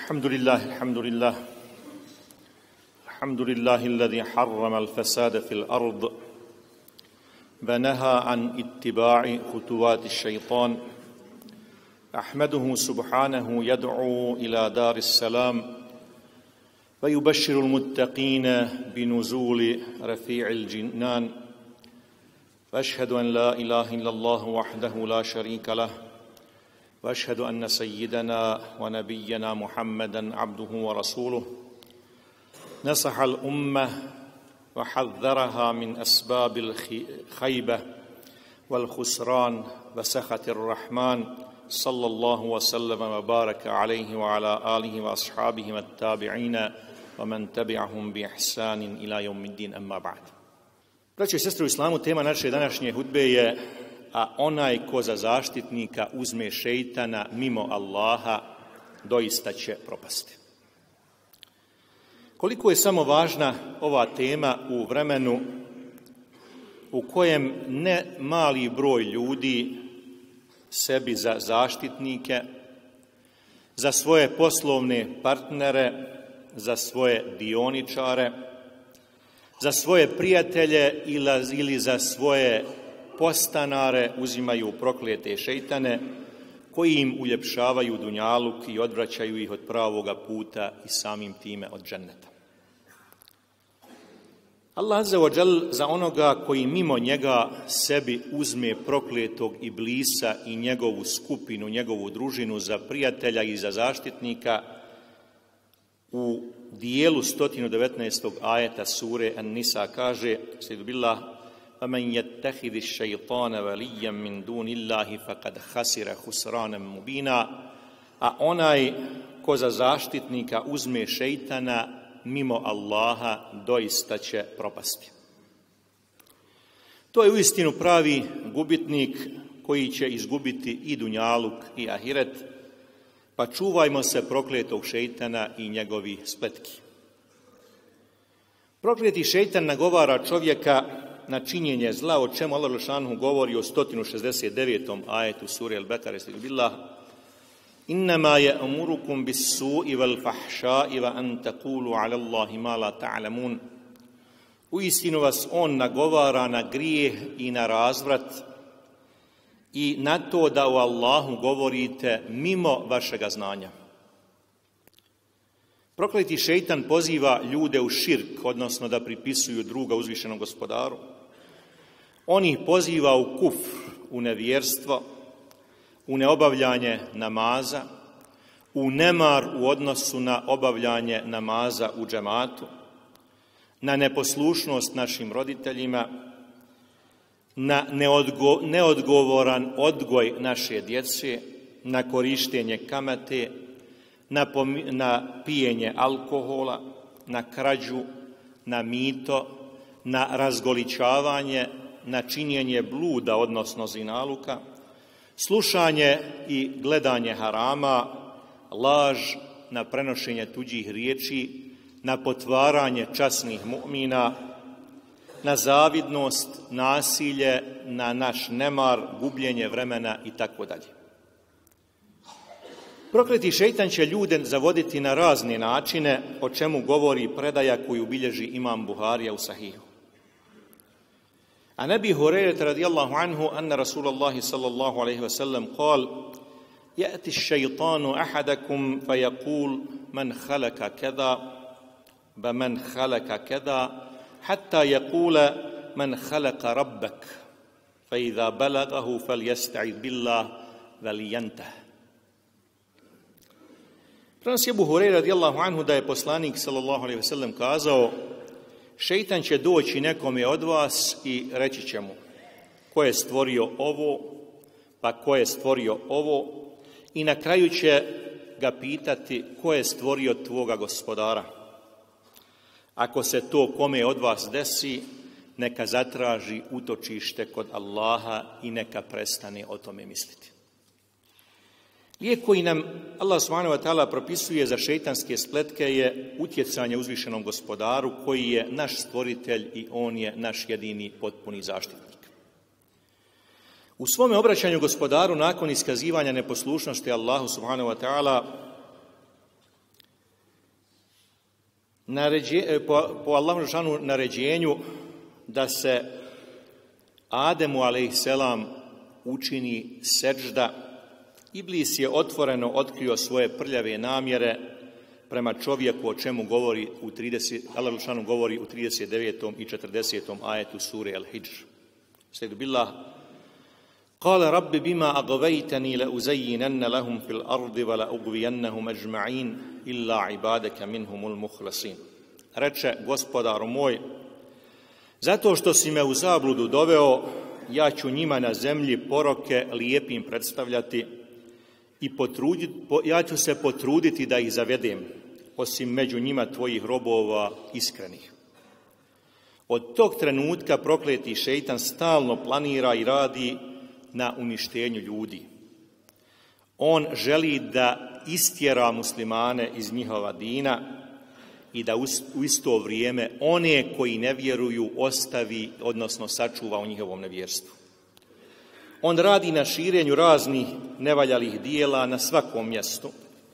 الحمد لله الذي حرم الفساد في الأرض ونهى عن اتباع خطوات الشيطان. أحمده سبحانه يدعو إلى دار السلام ويبشر المتقين بنزول رفيع الجنان، وأشهد أن لا إله إلا الله وحده لا شريك له، وأشهد أن سيدنا ونبينا محمدا عبده ورسوله نصح الأمة وحذرها من أسباب الخيبة والخسران وسخط الرحمن، صلى الله وسلم وبارك عليه وعلى آله وأصحابه والتابعين ومن تبعهم بإحسان إلى يوم الدين، أما بعد. Braćo i sestre u islamu, tema naše današnje hudbe je: a onaj ko za zaštitnika uzme šeitana mimo Allaha, doista će propasti. Koliko je samo važna ova tema u vremenu u kojem ne mali broj ljudi sebi za zaštitnike, za svoje poslovne partnere, za svoje dioničare, za svoje prijatelje ili za svoje postanare uzimaju proklete šeitane koji im uljepšavaju dunjaluk i odvraćaju ih od pravoga puta i samim time od dženneta. Allah azza wa džal za onoga koji mimo njega sebi uzme prokletog iblisa i njegovu skupinu, njegovu družinu za prijatelja i za zaštitnika, u dijelu 119. ajeta sure An-Nisa kaže: Billah, وَمَنْ يَتَّخِذِ الشَّيْطَانَ وَلِيًّا مِنْ دُونِ اللَّهِ فَقَدْ خَسِرَ خُسْرَانًا مُبِينًا. A onaj ko za zaštitnika uzme šeitana mimo Allaha, doista će propasti. To je uistinu pravi gubitnik koji će izgubiti i dunjaluk i ahiret, pa čuvajmo se prokletog šeitana i njegovih spletki. Prokleti šeitan nagovara čovjeka na činjenje zla, o čemu Allah dželle govori o 169. ajetu sure Al-Bekare: Billah, innama ya'murukum bis-su'i wal-fahsha'i wa an taqulu 'ala Allahi ma la ta'lamun. Uistinu vas on nagovara na grijeh i na razvrat i na to da o Allahu govorite mimo vašega znanja. Prokleti šeitan poziva ljude u širk, odnosno da pripisuju druga uzvišenom gospodaru. On ih poziva u kufr, u nevjerstvo, u neobavljanje namaza, u nemar u odnosu na obavljanje namaza u džematu, na neposlušnost našim roditeljima, na neodgovoran odgoj naše djece, na korištenje kamate, na pijenje alkohola, na krađu, na mito, na razgoličavanje, na činjenje bluda, odnosno zinaluka, slušanje i gledanje harama, laž, na prenošenje tuđih riječi, na potvaranje časnih mu'mina, na zavidnost, nasilje, na naš nemar, gubljenje vremena itd. Prokleti šeitan će ljude zavoditi na razne načine, o čemu govori predaja koju bilježi imam Buharija u Sahihu. An Abi Hurajra radijallahu anhu anna Rasulallahi sallallahu alaihi wa sallam qal: Ya'ti ash-shaytanu ahadakum fa yaqul man khalaqa kada wa man khalaqa kada hatta yaqula man khalaqa rabbak fa idha balaghahu falyasta'id billah waliyantah. Prenosi Abu Hurajra radijallahu anhu da je poslanik sallallahu alejhi ve sellem kazao: šeitan će doći nekome od vas i reći će mu: ko je stvorio ovo, pa ko je stvorio ovo, i na kraju će ga pitati: ko je stvorio tvoga gospodara? Ako se to kome od vas desi, neka zatraži utočište kod Allaha i neka prestane o tome misliti. Lijek koji nam Allah subhanahu wa ta'ala propisuje za šeitanske spletke je utjecanje uzvišenom gospodaru koji je naš stvoritelj i on je naš jedini potpuni zaštitnik. U svome obraćanju gospodaru nakon iskazivanja neposlušnosti Allahu subhanahu wa ta'ala po Allahu dželešanu naređenju da se Ademu alejselam učini seđda, Iblis je otvoreno otkrio svoje prljave namjere prema čovjeku, o čemu govori Allah dželešanu govori u 39. i 40. ajetu sure Al-Hidž. Sejdu billah, Kale rabbi bima agvejtani la uzayyinanna lahum fil ardi wa la ugvijannahum ajma'in illa ibadaka minhumul muhlasin. Reče, gospodaru moj, zato što si me u zabludu doveo, ja ću njima na zemlji poroke lijepim predstavljati i ja ću se potruditi da ih zavedem, osim među njima tvojih robova iskrenih. Od tog trenutka prokleti šejtan stalno planira i radi na uništenju ljudi. On želi da istjera muslimane iz njihova dina i da u isto vrijeme one koji ne vjeruju ostavi, odnosno sačuva u njihovom nevjerstvu. On radi na širenju raznih nevaljalih dijela na svakom mjestu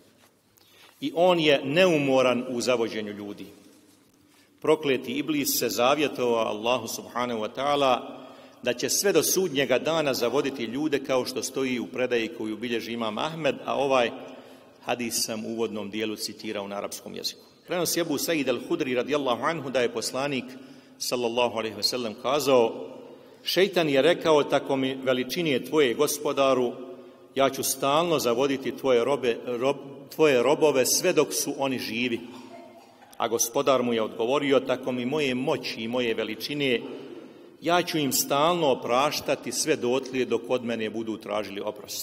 i on je neumoran u zavođenju ljudi. Prokleti Iblis se zavjetovao Allahu subhanahu wa ta'ala da će sve do sudnjega dana zavoditi ljude, kao što stoji u predaji koju bilježi imam Ahmed, a ovaj hadis sam u uvodnom dijelu citirao na arapskom jeziku. Prenosi Ebu Said al-Hudri radijallahu anhu da je poslanik sallallahu alejhi ve sellem kazao: šejtan je rekao, tako mi veličinije tvoje gospodaru, ja ću stalno zavoditi tvoje robove sve dok su oni živi. A gospodar mu je odgovorio, tako mi moje moći i moje veličine, ja ću im stalno opraštati sve dotlije dok od mene budu tražili oprost.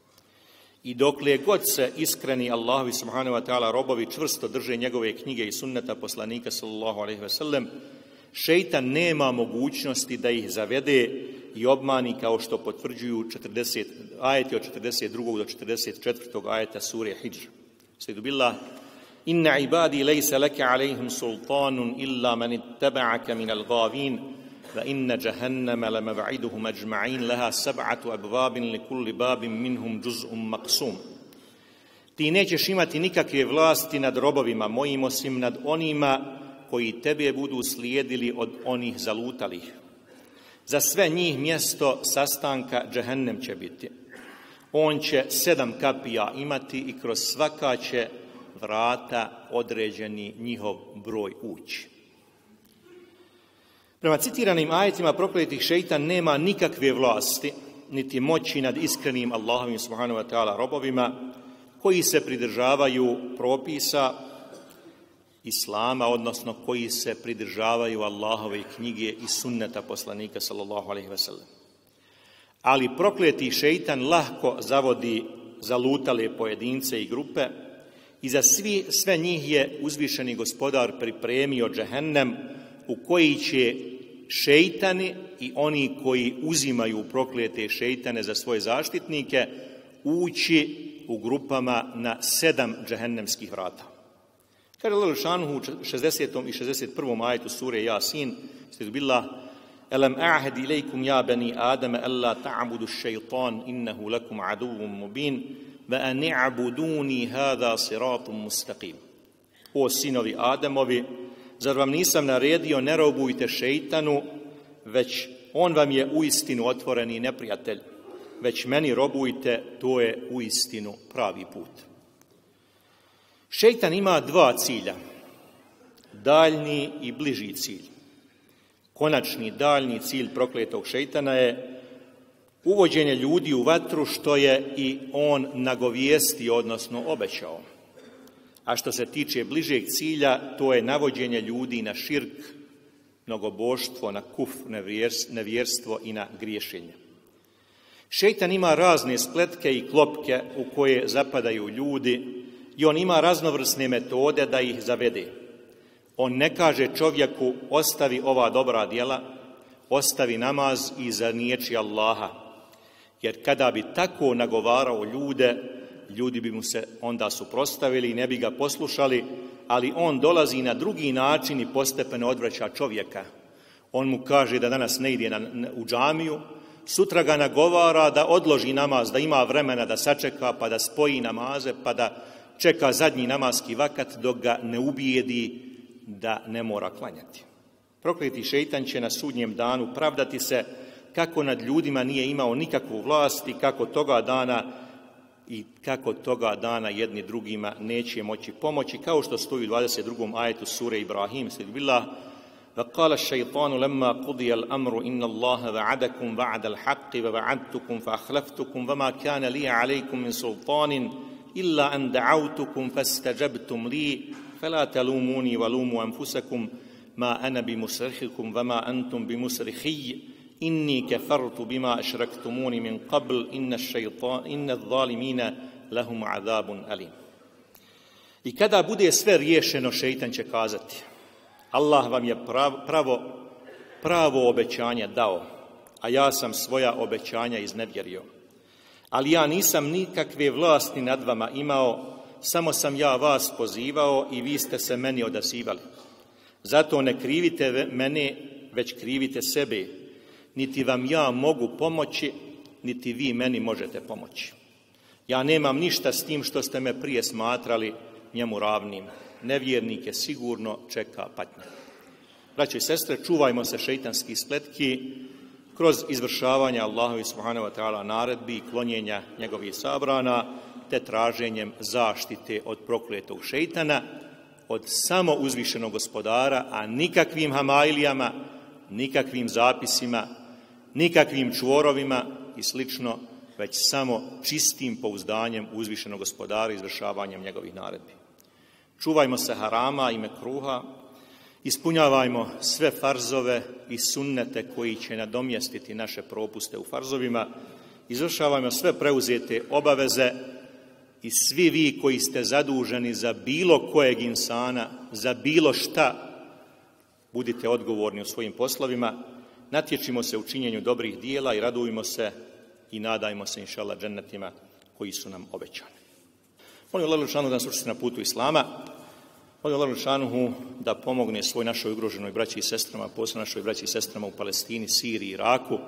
I dokle god se iskreni Allahovi subhanahu wa ta'ala robovi čvrsto drže njegove knjige i sunneta poslanika sallallahu alejhi ve sellem, šejtan nema mogućnosti da ih zavede i obmani, kao što potvrđuju ajeti od 42. do 44. ajeta sure Hidž. Sejdu billah, inna ibadi lejsa leke alejhim sultanun illa man ittaba'aka minal gavin, wa inna jahannama lamab'iduhum ajma'in laha sab'atu abwabin likulli babin minhum juz'un maqsum. Ti nećeš imati nikakve vlasti nad robovima mojim, osim nad onima koji tebe budu slijedili od onih zalutalih. Za sve njih mjesto sastanka džehennem će biti. On će 7 kapija imati i kroz svaka će vrata određeni njihov broj ući. Prema citiranim ajetima prokletih šejtan nema nikakve vlasti niti moći nad iskrenim Allahovim subhanahu wa ta'ala robovima koji se pridržavaju propisa Islama, odnosno koji se pridržavaju Allahove knjige i sunneta poslanika sallallahu alejhi ve sellem. Ali prokleti šejtan lahko zavodi zalutale pojedince i grupe i za sve njih je uzvišeni gospodar pripremio džehennem u koji će šejtani i oni koji uzimaju proklete šejtane za svoje zaštitnike ući u grupama na 7 džehennemskih vrata. Kaže Allah dželešanu u 60. i 61. ajetu sure Jasin, sejdu billah, Alam a'had ilejkum ja bani Adama alla ta'budu šeitan innehu lakum aduvum mubin wa an i'buduni hada siratun mustaqim. O sinovi Adamovi, zar vam nisam naredio ne robujte šeitanu, već on vam je uistinu otvoreni neprijatelj, već meni robujte, to je uistinu pravi put. Šejtan ima 2 cilja, daljni i bliži cilj. Konačni daljni cilj prokletog šejtana je uvođenje ljudi u vatru, što je i on nagovijestio, odnosno obećao. A što se tiče bližeg cilja, to je navođenje ljudi na širk, mnogoboštvo, na kufr, nevjerstvo i na griješenje. Šejtan ima razne spletke i klopke u koje zapadaju ljudi i on ima raznovrsne metode da ih zavede. On ne kaže čovjeku ostavi ova dobra djela, ostavi namaz i zaniječi Allaha. Jer kada bi tako nagovarao ljude, ljudi bi mu se onda suprotstavili i ne bi ga poslušali, ali on dolazi na drugi način i postepeno odvraća čovjeka. On mu kaže da danas ne ide u džamiju, sutra ga nagovara da odloži namaz, da ima vremena da sačeka pa da spoji namaze, pa da čeka zadnji namaski vakat dok ga ne ubijedi da ne mora klanjati. Prokleti šeitan će na sudnjem danu pravdati se kako nad ljudima nije imao nikakvu vlast i kako toga dana jedni drugima neće moći pomoći, kao što stoji u 22. ajetu sure Ibrahim, billah, وَقَالَ الشَّيْطَانُ لَمَّا قُضِيَ الْأَمْرُ إِنَّ اللَّهَ وَعَدَكُمْ وَعْدَ الْحَقِّ وَوَعَدْتُكُمْ فَأَخْلَفْتُكُمْ وَمَا كَانَ لِي عَلَيْكُمْ مِنْ سُلْطَانٍ إِلَّا أَنْ دَعَوْتُكُمْ فَاسْتَجَبْتُمْ لِي فَلَا تَلُومُونِي وَلُومُوا أَنفُسَكُمْ مَا أَنَا بِمُصْرِخِكُمْ وَمَا أَنْتُمْ بِمُصْرِخِيَّ إِنِّي كَفَرْتُ بِمَا أَشْرَكْتُمُونِ مِنْ قَبْلِ إِنَّ الظَّالِمِينَ لَهُمْ عَذَابٌ أَلِيمٌ. I kada bude sve riješeno, šeitan će kazati: Allah vam je pravo obećanje dao, a ja sam svoja obećanja iznevjerio. Ali ja nisam nikakve vlasti nad vama imao, samo sam ja vas pozivao i vi ste se meni odazivali. Zato ne krivite mene, već krivite sebe. Niti vam ja mogu pomoći, niti vi meni možete pomoći. Ja nemam ništa s tim što ste me prije smatrali njemu ravnim. Nevjernike sigurno čeka patnja. Braćo i sestre, čuvajmo se šeitanskih spletki kroz izvršavanje Allahovi subhanahu wa ta'ala naredbi i klonjenja njegovih zabrana, te traženjem zaštite od prokletog šeitana, od samo uzvišenog gospodara, a nikakvim hamailijama, nikakvim zapisima, nikakvim čvorovima i slično, već samo čistim pouzdanjem uzvišenog gospodara i izvršavanjem njegovih naredbi. Čuvajmo se harama i mekruha, ispunjavajmo sve farzove i sunnete koji će nadomjestiti naše propuste u farzovima, izvršavajmo sve preuzete obaveze i svi vi koji ste zaduženi za bilo kojeg insana, za bilo šta, budite odgovorni u svojim poslovima, natječimo se u činjenju dobrih dijela i radujmo se i nadajmo se, inšallah, džennetima koji su nam obećani. Molim Allah dželešanu da nas učvrsti na putu Islama. Molim Allah dželešanu da pomogne svoj našoj ugroženoj braći i sestrama, posebno našoj braći i sestrama u Palestini, Siriji, Iraku,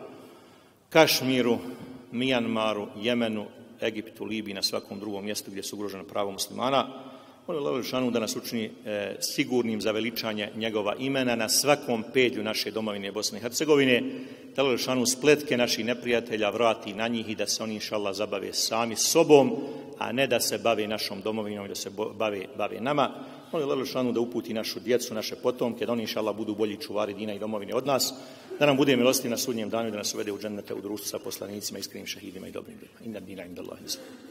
Kašmiru, Mijanmaru, Jemenu, Egiptu, Libiji, na svakom drugom mjestu gdje su ugrožena prava muslimana. Molim Allah dželešanu da nas učini sigurnim za veličanje njegova imena na svakom pedlju naše domovine Bosne i Hercegovine. Da Allah dželešanu spletke naših neprijatelja vrati na njih i da se oni, inšallah, zabave sami sobom, a ne da se bave našom domovinom i da se bave nama. Molim Allah dželešanu da uputi našu djecu, naše potomke, da oni, inšallah, budu bolji čuvari dina i domovine od nas, da nam bude milostiv na sudnjem danu i da nas uvede u džennete u društvu sa poslanicima, iskrenim šehidima i dobrim ljudima. Inna dina indallahi l-Islam.